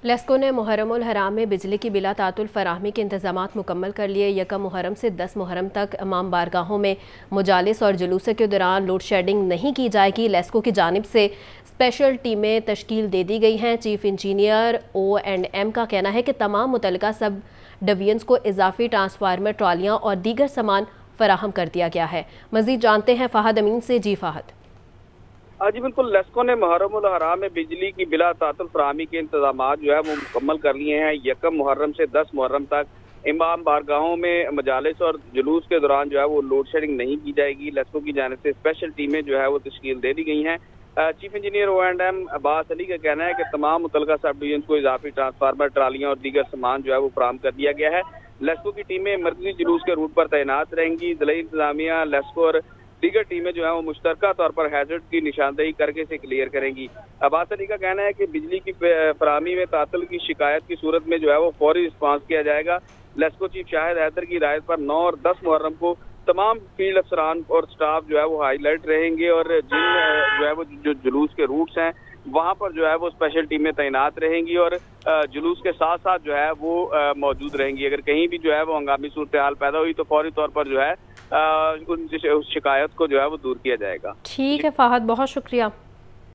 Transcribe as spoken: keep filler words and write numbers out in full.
लेस्को ने मुहर्रमुल हराम में बिजली की बिला तातुल फराहमी के इंतजाम मुकम्मल कर लिए। यकम मुहर्रम से दस मुहर्रम तक इमाम बारगाहों में मुजालिस और जुलूस के दौरान लोड शेडिंग नहीं की जाएगी। लेस्को की जानिब से स्पेशल टीमें तश्कील दे दी गई हैं। Chief engineer O and M का कहना है कि तमाम मुतल्लिका सब डिवीजन्स को इजाफी ट्रांसफार्मर, ट्रालियाँ और दीगर सामान फराहम कर दिया गया है। मजीद जानते हैं फ़ाहद अमीन से। जी फ़ाहद। जी बिल्कुल, लेस्को ने मुहर्रमुल हराम में बिजली की बिला तातुल फराहमी के इंतजाम जो है वो मुकम्मल कर लिए हैं। यकम मुहर्रम से दस मुहर्रम तक इमाम बारगाहों में मजालिस और जुलूस के दौरान जो है वो लोड शेडिंग नहीं की जाएगी। लेस्को की जानिब से स्पेशल टीमें जो है वो तश्कील दे दी गई हैं। Chief engineer O and M Abbas Ali का कहना है कि तमाम मुतल्लिका सब डिवीजन को इजाफी ट्रांसफार्मर, ट्रालियाँ और दीगर सामान जो है वो फराहम कर दिया गया है। लेस्को की टीमें मरकजी जुलूस के रूट पर तैनात रहेंगी। ज़िला इंतजामिया, लेस्को और दीगर टीमें जो है वो मुश्तरका तौर पर हैजर्ड की निशानदेही करके इसे क्लियर करेंगी। अब्बास अली का कहना है कि बिजली की फराहमी में तातुल की शिकायत की सूरत में जो है वो फौरी रिस्पांस किया जाएगा। लेस्को चीफ शाहिद हैदर की हिदायत पर नौ और दस मुहर्रम को तमाम फील्ड अफसरान और स्टाफ जो है वो हाईलाइट रहेंगे और जिन जो है वो जो जुलूस के रूट्स हैं वहाँ पर जो है वो स्पेशल टीमें तैनात रहेंगी और जुलूस के साथ साथ जो है वो मौजूद रहेंगी। अगर कहीं भी जो है वो हंगामी सूरत हाल पैदा हुई तो फौरी तौर पर जो है उन शिकायत को जो है वो दूर किया जाएगा। ठीक है फ़ाहद, बहुत शुक्रिया।